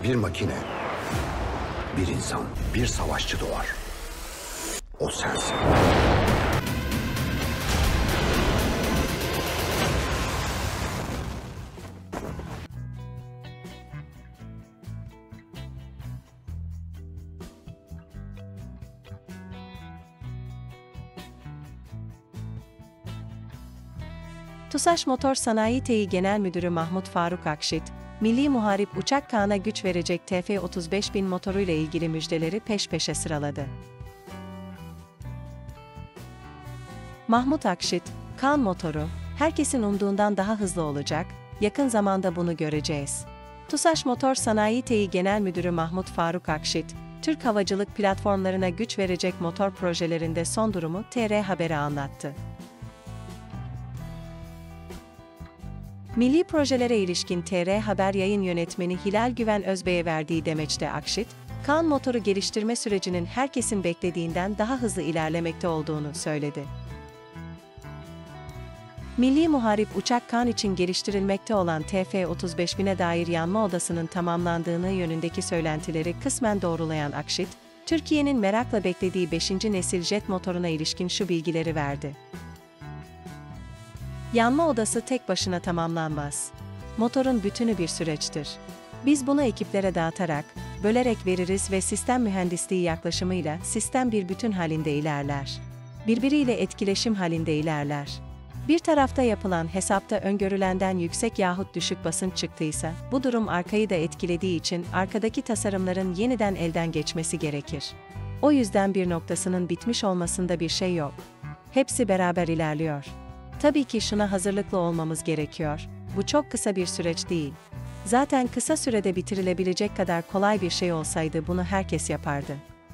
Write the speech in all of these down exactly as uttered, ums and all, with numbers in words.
Bir makine, bir insan, bir savaşçı doğar. O sensin. TUSAŞ Motor Sanayi T.İ Genel Müdürü Mahmut Faruk Akşit, Milli Muharip Uçak Kaan'a güç verecek T F otuz beş bin motoruyla ilgili müjdeleri peş peşe sıraladı. Mahmut Akşit, Kaan motoru, herkesin umduğundan daha hızlı olacak, yakın zamanda bunu göreceğiz. TUSAŞ Motor Sanayi T.İ Genel Müdürü Mahmut Faruk Akşit, Türk havacılık platformlarına güç verecek motor projelerinde son durumu T R Haber'e anlattı. Milli projelere ilişkin T R Haber yayın yönetmeni Hilal Güven Özbey'e verdiği demeçte Akşit, Kaan motoru geliştirme sürecinin herkesin beklediğinden daha hızlı ilerlemekte olduğunu söyledi. Milli Muharip Uçak Kaan için geliştirilmekte olan T F otuz beş bine dair yanma odasının tamamlandığını yönündeki söylentileri kısmen doğrulayan Akşit, Türkiye'nin merakla beklediği beşinci nesil jet motoruna ilişkin şu bilgileri verdi. Yanma odası tek başına tamamlanmaz. Motorun bütünü bir süreçtir. Biz bunu ekiplere dağıtarak, bölerek veririz ve sistem mühendisliği yaklaşımıyla sistem bir bütün halinde ilerler. Birbiriyle etkileşim halinde ilerler. Bir tarafta yapılan hesapta öngörülenden yüksek yahut düşük basınç çıktıysa, bu durum arkayı da etkilediği için arkadaki tasarımların yeniden elden geçmesi gerekir. O yüzden bir noktasının bitmiş olmasında bir şey yok. Hepsi beraber ilerliyor. Tabii ki şuna hazırlıklı olmamız gerekiyor. Bu çok kısa bir süreç değil. Zaten kısa sürede bitirilebilecek kadar kolay bir şey olsaydı bunu herkes yapardı.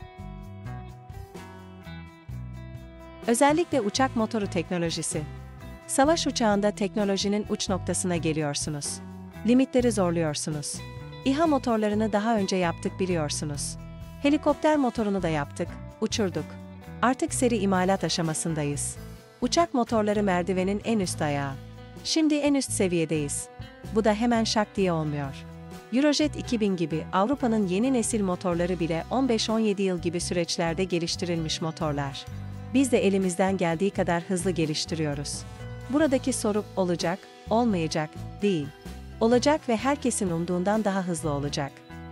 Özellikle uçak motoru teknolojisi. Savaş uçağında teknolojinin uç noktasına geliyorsunuz. Limitleri zorluyorsunuz. İHA motorlarını daha önce yaptık biliyorsunuz. Helikopter motorunu da yaptık, uçurduk. Artık seri imalat aşamasındayız. Uçak motorları merdivenin en üst ayağı. Şimdi en üst seviyedeyiz. Bu da hemen şak diye olmuyor. Eurojet iki bin gibi Avrupa'nın yeni nesil motorları bile on beş on yedi yıl gibi süreçlerde geliştirilmiş motorlar. Biz de elimizden geldiği kadar hızlı geliştiriyoruz. Buradaki soru olacak, olmayacak değil. Olacak ve herkesin umduğundan daha hızlı olacak.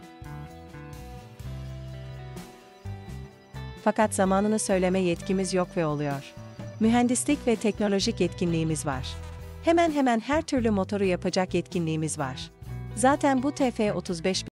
Fakat zamanını söyleme yetkimiz yok ve oluyor. Mühendislik ve teknolojik yetkinliğimiz var. Hemen hemen her türlü motoru yapacak yetkinliğimiz var. Zaten bu T F otuz beş